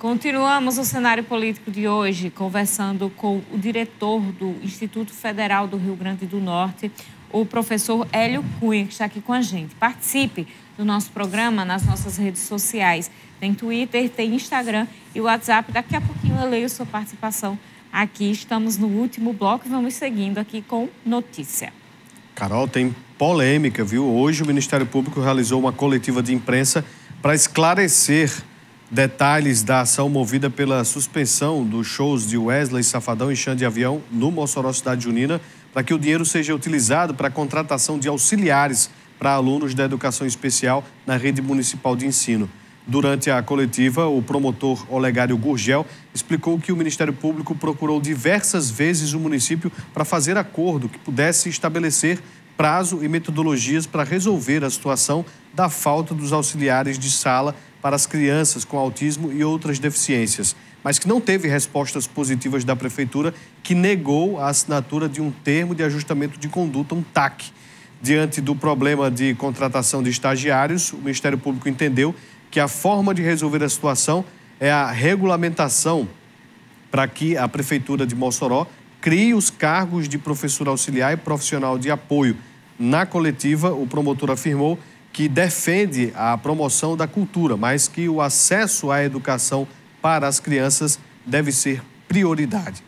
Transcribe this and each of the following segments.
Continuamos o cenário político de hoje, conversando com o diretor do Instituto Federal do Rio Grande do Norte, o professor Hélio Cunha, que está aqui com a gente. Participe do nosso programa nas nossas redes sociais. Tem Twitter, tem Instagram e WhatsApp. Daqui a pouquinho eu leio sua participação aqui. Estamos no último bloco e vamos seguindo aqui com notícia. Carol, tem polêmica, viu? Hoje o Ministério Público realizou uma coletiva de imprensa para esclarecer detalhes da ação movida pela suspensão dos shows de Wesley Safadão e Xande Avião no Mossoró Cidade Junina, para que o dinheiro seja utilizado para a contratação de auxiliares para alunos da educação especial na rede municipal de ensino. Durante a coletiva, o promotor Olegário Gurgel explicou que o Ministério Público procurou diversas vezes o município para fazer acordo que pudesse estabelecer prazo e metodologias para resolver a situação da falta dos auxiliares de sala para as crianças com autismo e outras deficiências, mas que não teve respostas positivas da Prefeitura, que negou a assinatura de um termo de ajustamento de conduta, um TAC. Diante do problema de contratação de estagiários, o Ministério Público entendeu que a forma de resolver a situação é a regulamentação para que a Prefeitura de Mossoró crie os cargos de professor auxiliar e profissional de apoio. Na coletiva, o promotor afirmou que defende a promoção da cultura, mas que o acesso à educação para as crianças deve ser prioridade.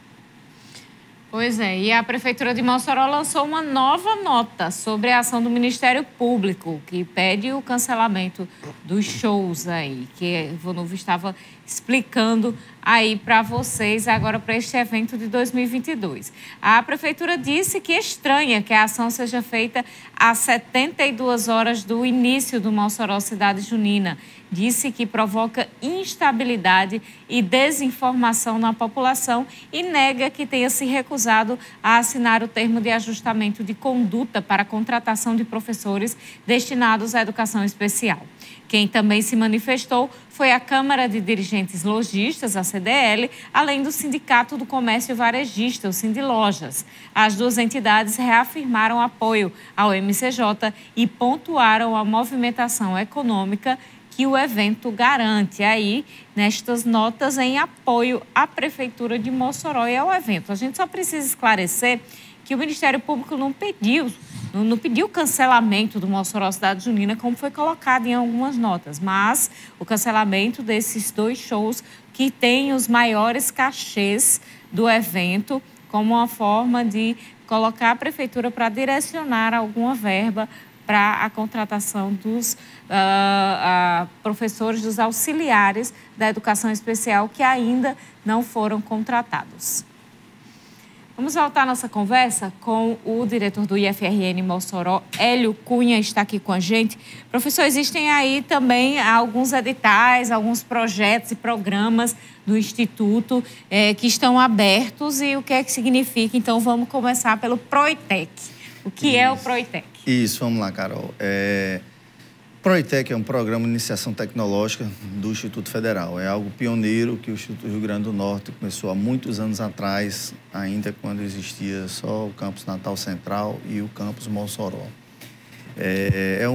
Pois é, e a Prefeitura de Mossoró lançou uma nova nota sobre a ação do Ministério Público, que pede o cancelamento dos shows aí, que o Ivanildo estava explicando aí para vocês agora para este evento de 2022. A Prefeitura disse que estranha que a ação seja feita a 72 horas do início do Mossoró Cidade Junina. Disse que provoca instabilidade e desinformação na população e nega que tenha se recusado a assinar o termo de ajustamento de conduta para a contratação de professores destinados à educação especial. Quem também se manifestou foi a Câmara de Dirigentes Lojistas, a CDL, além do Sindicato do Comércio Varejista, o Sindilojas. As duas entidades reafirmaram apoio ao MCJ e pontuaram a movimentação econômica que o evento garante aí nestas notas em apoio à Prefeitura de Mossoró e ao evento. A gente só precisa esclarecer que o Ministério Público não pediu cancelamento do Mossoró Cidade Junina, como foi colocado em algumas notas, mas o cancelamento desses dois shows que têm os maiores cachês do evento, como uma forma de colocar a Prefeitura para direcionar alguma verba para a contratação dos professores, dos auxiliares da educação especial que ainda não foram contratados. Vamos voltar à nossa conversa com o diretor do IFRN Mossoró, Hélio Cunha, está aqui com a gente. Professor, existem aí também alguns editais, alguns projetos e programas do Instituto que estão abertos e o que é que significa? Então, vamos começar pelo Proitec. O que é o Proitec? Isso, vamos lá, Carol. Proitec é um programa de iniciação tecnológica do Instituto Federal. É algo pioneiro que o Instituto Rio Grande do Norte começou há muitos anos atrás, ainda quando existia só o campus Natal Central e o campus Mossoró. É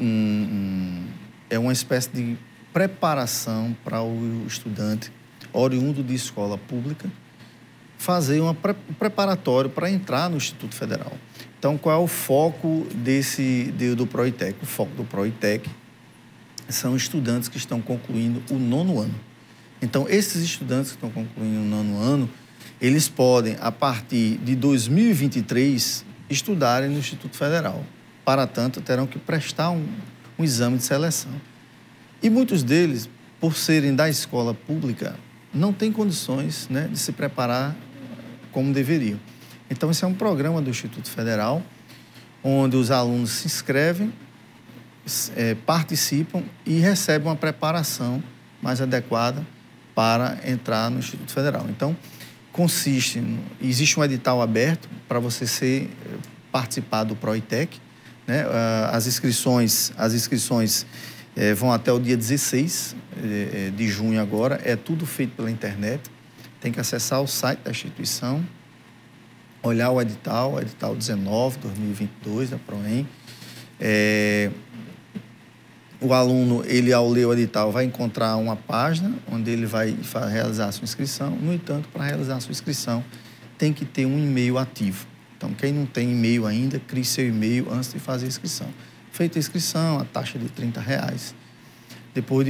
uma espécie de preparação para o estudante oriundo de escola pública fazer um preparatório para entrar no Instituto Federal. Então, qual é o foco do Proitec? O foco do Proitec são estudantes que estão concluindo o 9º ano. Então, esses estudantes que estão concluindo o 9º ano, eles podem, a partir de 2023, estudarem no Instituto Federal. Para tanto, terão que prestar um exame de seleção. E muitos deles, por serem da escola pública, não têm condições, né, de se preparar como deveriam. Então, esse é um programa do Instituto Federal, onde os alunos se inscrevem, participam e recebem uma preparação mais adequada para entrar no Instituto Federal. Então, existe um edital aberto para você participar do Proitec, né? As inscrições vão até o dia 16 de junho agora, é tudo feito pela internet, tem que acessar o site da instituição, olhar o edital 19, 2022, da PROEM. O aluno, ele ao ler o edital, vai encontrar uma página onde ele vai realizar a sua inscrição. No entanto, para realizar a sua inscrição, tem que ter um e-mail ativo. Então, quem não tem e-mail ainda, crie seu e-mail antes de fazer a inscrição. Feita a inscrição, a taxa de R$30. Depois de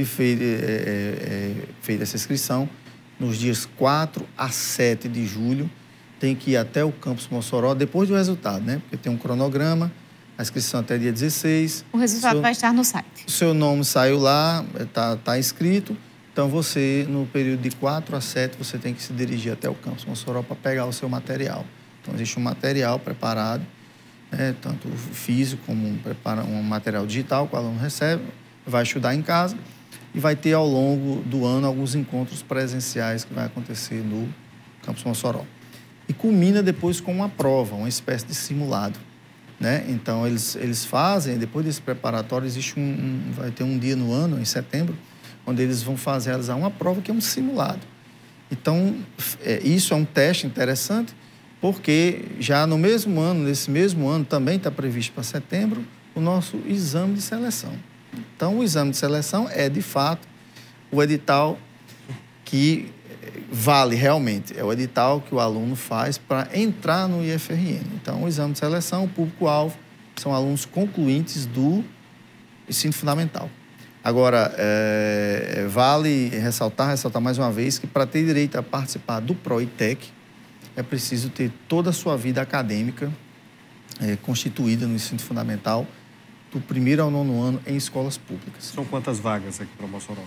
feita essa inscrição, nos dias 4 a 7 de julho, tem que ir até o campus Mossoró, depois do resultado, né? Porque tem um cronograma, a inscrição até dia 16. O resultado vai estar no site. O seu nome saiu lá, está inscrito. Então, você, no período de 4 a 7, você tem que se dirigir até o campus Mossoró para pegar o seu material. Então, existe um material preparado, né? Tanto físico como um material digital que o aluno recebe, vai estudar em casa e vai ter ao longo do ano alguns encontros presenciais que vai acontecer no campus Mossoró. E culmina depois com uma prova, uma espécie de simulado, né? Então, eles fazem, depois desse preparatório, existe vai ter um dia no ano, em setembro, onde eles vão realizar uma prova que é um simulado. Então, isso é um teste interessante, porque já no mesmo ano, nesse mesmo ano, também está previsto para setembro, o nosso exame de seleção. Então, o exame de seleção é, de fato, o edital que vale realmente. É o edital que o aluno faz para entrar no IFRN. Então, o exame de seleção, o público-alvo, são alunos concluintes do ensino fundamental. Agora, vale ressaltar mais uma vez que para ter direito a participar do PROITEC, é preciso ter toda a sua vida acadêmica constituída no ensino fundamental, do 1º ao 9º ano em escolas públicas. São quantas vagas aqui para Mossoró?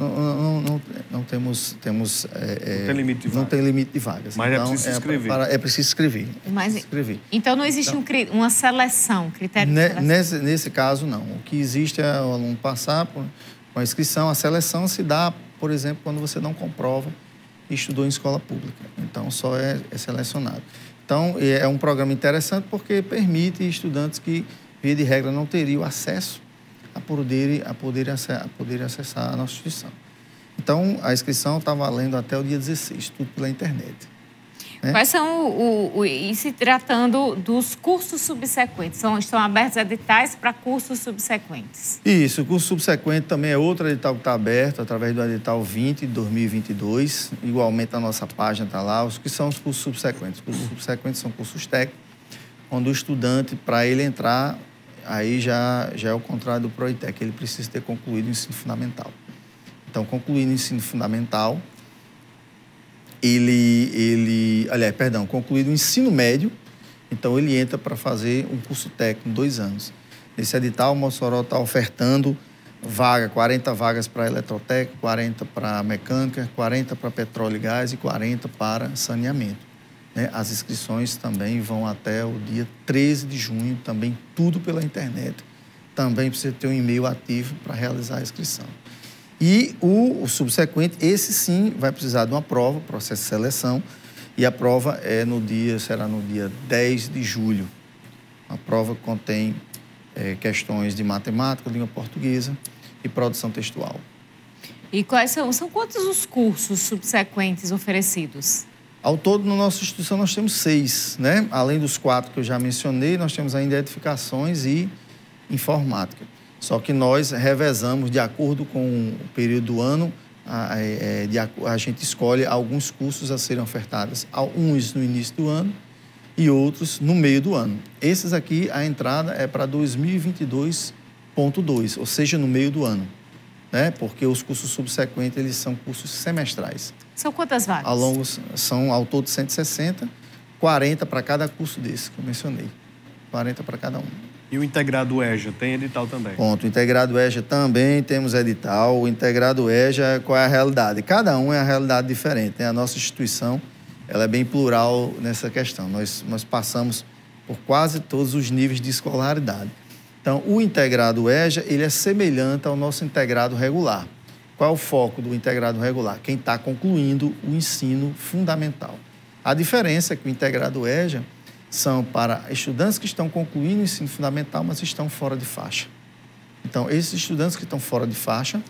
Não temos... não tem limite de vagas. Não tem limite de vagas. Mas então, é preciso escrever. É preciso escrever. Então, não existe uma seleção, critério de seleção? Nesse caso, não. O que existe é o aluno passar com a inscrição. A seleção se dá, por exemplo, quando você não comprova e estudou em escola pública. Então, só é selecionado. Então, é um programa interessante porque permite estudantes que, via de regra, não teriam acesso a poderem acessar a nossa instituição. Então, a inscrição está valendo até o dia 16, tudo pela internet. Né? Quais são, e se tratando dos cursos subsequentes? Estão abertos editais para cursos subsequentes? Isso, o curso subsequente também é outro edital que está aberto, através do edital 20 de 2022. Igualmente, a nossa página está lá. Os que são os cursos subsequentes? Os cursos subsequentes são cursos técnicos, onde o estudante, para ele entrar, aí já é o contrário do PROITEC, ele precisa ter concluído o ensino fundamental. Então, concluindo o ensino fundamental, concluído o ensino médio, então ele entra para fazer um curso técnico, 2 anos. Nesse edital, o Mossoró está ofertando 40 vagas para eletrotécnica, 40 para mecânica, 40 para petróleo e gás e 40 para saneamento. As inscrições também vão até o dia 13 de junho, também tudo pela internet. Também precisa ter um e-mail ativo para realizar a inscrição. E o subsequente, esse sim vai precisar de uma prova, processo de seleção, e a prova será no dia 10 de julho. A prova contém questões de matemática, língua portuguesa e produção textual. E quais são quantos os cursos subsequentes oferecidos? Ao todo, na nossa instituição, nós temos 6, né? Além dos 4 que eu já mencionei, nós temos ainda edificações e informática. Só que nós revezamos de acordo com o período do ano, a gente escolhe alguns cursos a serem ofertados, uns no início do ano e outros no meio do ano. Esses aqui, a entrada é para 2022.2, ou seja, no meio do ano, né? Porque os cursos subsequentes, eles são cursos semestrais. São quantas vagas? São ao todo 160, 40 para cada curso desse que eu mencionei. 40 para cada um. E o integrado EJA tem edital também? Ponto. O integrado EJA também temos edital. O integrado EJA, qual é a realidade? Cada um é uma realidade diferente, né? A nossa instituição, ela é bem plural nessa questão. Nós passamos por quase todos os níveis de escolaridade. Então, o integrado EJA, ele é semelhante ao nosso integrado regular. Qual é o foco do integrado regular? Quem está concluindo o ensino fundamental. A diferença é que o integrado EJA são para estudantes que estão concluindo o ensino fundamental, mas estão fora de faixa. Então, esses estudantes que estão fora de faixa,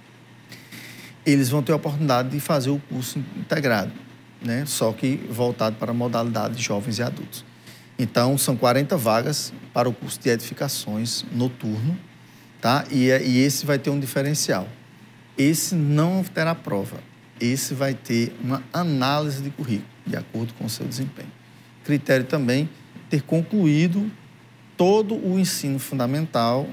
eles vão ter a oportunidade de fazer o curso integrado, né? Só que voltado para a modalidade de jovens e adultos. Então, são 40 vagas para o curso de edificações noturno tá? E esse vai ter um diferencial. Esse não terá prova. Esse vai ter uma análise de currículo, de acordo com o seu desempenho. Critério também, ter concluído todo o ensino fundamental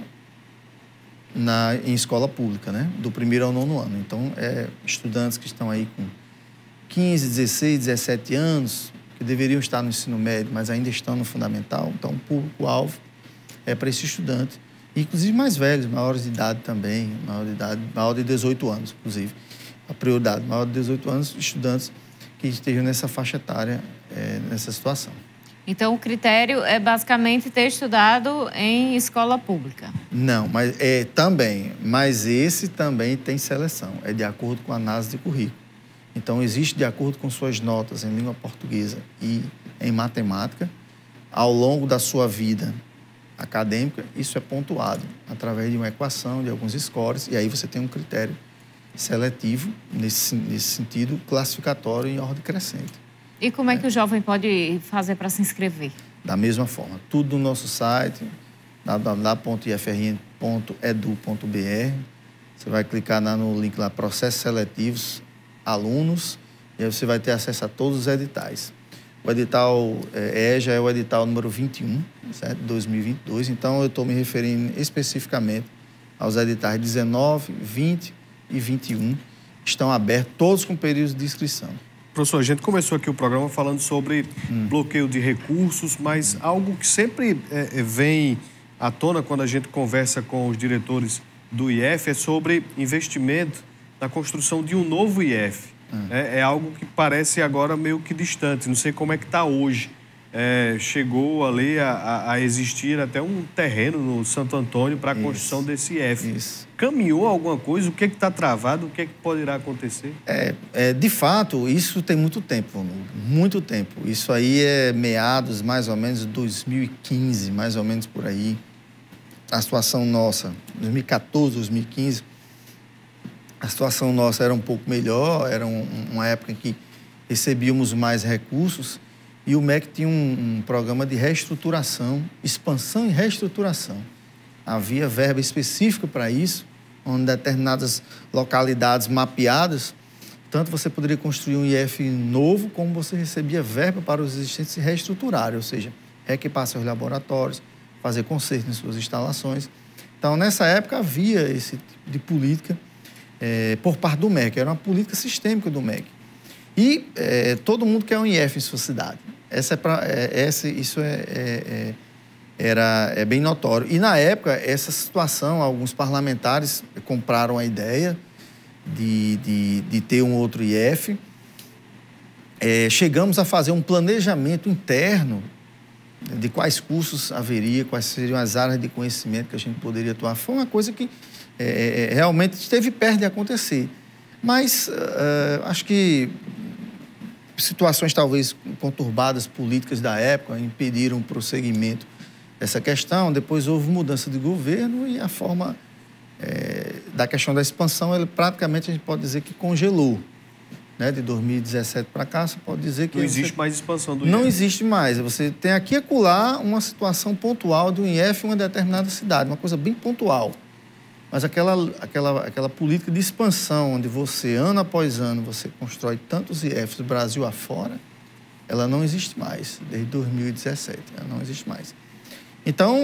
em escola pública, né? Do 1º ao 9º ano. Então, estudantes que estão aí com 15, 16, 17 anos, que deveriam estar no ensino médio, mas ainda estão no fundamental. Então, o público-alvo é para esse estudante. Inclusive mais velhos, maiores de idade também, maior de 18 anos, inclusive. A prioridade, maior de 18 anos, estudantes que estejam nessa faixa etária, nessa situação. Então, o critério é basicamente ter estudado em escola pública? Não, mas também. Mas esse também tem seleção. É de acordo com a análise de currículo. Então, existe de acordo com suas notas em língua portuguesa e em matemática, ao longo da sua vida acadêmica, isso é pontuado através de uma equação, de alguns scores, e aí você tem um critério seletivo, nesse sentido, classificatório em ordem crescente. E como é que o jovem pode fazer para se inscrever? Da mesma forma, tudo no nosso site, www.ifrn.edu.br. Você vai clicar no link lá, Processos Seletivos, Alunos, e aí você vai ter acesso a todos os editais. O edital já é o edital número 21, certo? 2022, então eu estou me referindo especificamente aos editais 19, 20 e 21, que estão abertos, todos com períodos de inscrição. Professor, a gente começou aqui o programa falando sobre bloqueio de recursos, mas algo que sempre vem à tona quando a gente conversa com os diretores do IF é sobre investimento na construção de um novo IF. É algo que parece agora meio que distante, não sei como é que está hoje. Chegou ali a existir até um terreno no Santo Antônio para a construção desse IF. Isso. Caminhou alguma coisa? O que está travado? O que poderá acontecer? De fato, isso tem muito tempo, muito tempo. Isso aí é meados, mais ou menos, de 2015, mais ou menos por aí. A situação nossa, 2014, 2015, a situação nossa era um pouco melhor, era uma época em que recebíamos mais recursos e o MEC tinha um programa de reestruturação, expansão e reestruturação. Havia verba específica para isso, onde determinadas localidades mapeadas, tanto você poderia construir um IF novo, como você recebia verba para os existentes se reestruturarem, ou seja, reequipar seus laboratórios, fazer conserto em suas instalações. Então, nessa época, havia esse tipo de política por parte do MEC, era uma política sistêmica do MEC. E todo mundo quer um IF em sua cidade. Isso é bem notório. E, na época, essa situação, alguns parlamentares compraram a ideia de ter um outro IF. Chegamos a fazer um planejamento interno de quais cursos haveria, quais seriam as áreas de conhecimento que a gente poderia atuar. Foi uma coisa que realmente esteve perto de acontecer. Mas acho que situações talvez conturbadas políticas da época impediram o prosseguimento dessa questão. Depois houve mudança de governo e a forma da questão da expansão, ele praticamente a gente pode dizer que congelou. Né? De 2017 para cá, você pode dizer que... Não existe mais expansão do IF. Não existe mais. Você tem aqui e acolá uma situação pontual do IF em uma determinada cidade, uma coisa bem pontual. Mas aquela política de expansão, onde você, ano após ano, você constrói tantos IFs do Brasil afora, ela não existe mais, desde 2017. Ela não existe mais. Então,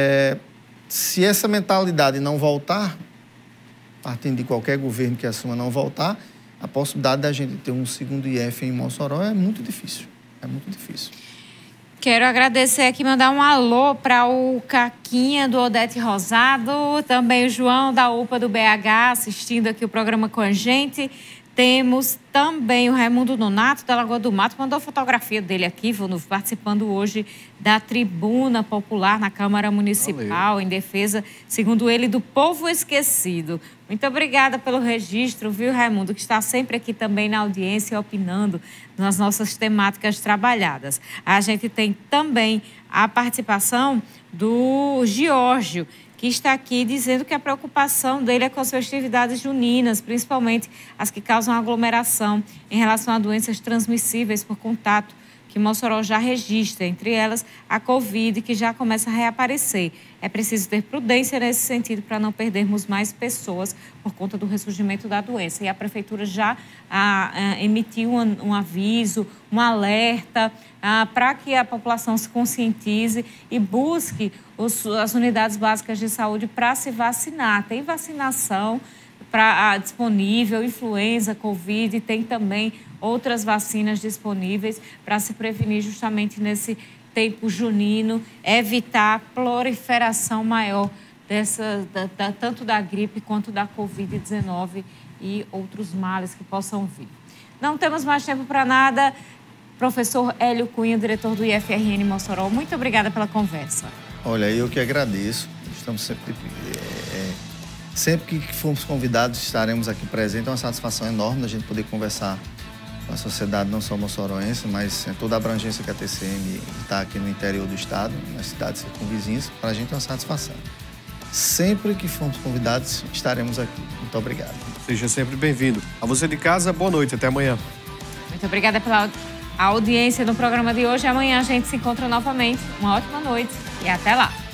se essa mentalidade não voltar, partindo de qualquer governo que assuma não voltar, a possibilidade da gente ter um segundo IF em Mossoró é muito difícil. É muito difícil. Quero agradecer aqui, mandar um alô para o Caquinha do Odete Rosado, também o João da UPA do BH assistindo aqui o programa com a gente. Temos também o Raimundo Nonato, da Lagoa do Mato, mandou fotografia dele aqui, participando hoje da tribuna popular na Câmara Municipal. Valeu. Em defesa, segundo ele, do povo esquecido. Muito obrigada pelo registro, viu, Raimundo, que está sempre aqui também na audiência, opinando nas nossas temáticas trabalhadas. A gente tem também a participação do Giórgio, que está aqui dizendo que a preocupação dele é com as festividades juninas, principalmente as que causam aglomeração em relação a doenças transmissíveis por contato, que Mossoró já registra, entre elas a Covid, que já começa a reaparecer. é preciso ter prudência nesse sentido para não perdermos mais pessoas por conta do ressurgimento da doença. E a Prefeitura já emitiu um aviso, um alerta para que a população se conscientize e busque as unidades básicas de saúde para se vacinar. Tem vacinação disponível, influenza, Covid, tem também outras vacinas disponíveis para se prevenir justamente nesse tempo junino, evitar a proliferação maior tanto da gripe quanto da Covid-19 e outros males que possam vir. Não temos mais tempo para nada. Professor Hélio Cunha, diretor do IFRN Mossoró, muito obrigada pela conversa. Olha, eu que agradeço. Estamos sempre que formos convidados, estaremos aqui presentes. É uma satisfação enorme a gente poder conversar com a sociedade, não só moçoroense, mas toda a abrangência que a TCM está aqui no interior do estado, nas cidades circunvizinhas. Para a gente é uma satisfação. Sempre que formos convidados, estaremos aqui. Muito obrigado. Seja sempre bem-vindo. A você de casa, boa noite. Até amanhã. Muito obrigada pela audiência no programa de hoje. Amanhã a gente se encontra novamente. Uma ótima noite e até lá.